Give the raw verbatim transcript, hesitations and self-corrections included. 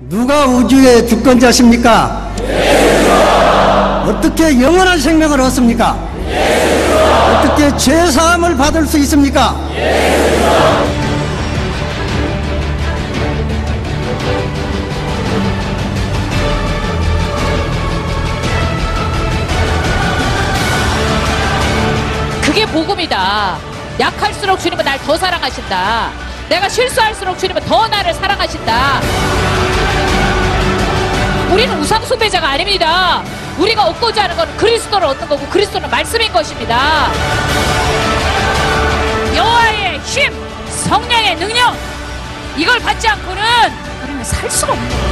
누가 우주의 주권자십니까? 예수가. 어떻게 영원한 생명을 얻습니까? 예수가. 어떻게 죄사함을 받을 수 있습니까? 예수가. 그게 복음이다. 약할수록 주님은 날 더 사랑하신다. 내가 실수할수록 주님은 더 나를 사랑하신다. 우리는 우상숭배자가 아닙니다. 우리가 얻고자 하는 것은 그리스도를 얻는 거고 그리스도는 말씀인 것입니다. 여호와의 힘, 성령의 능력, 이걸 받지 않고는 우리는 살 수가 없는 거예요.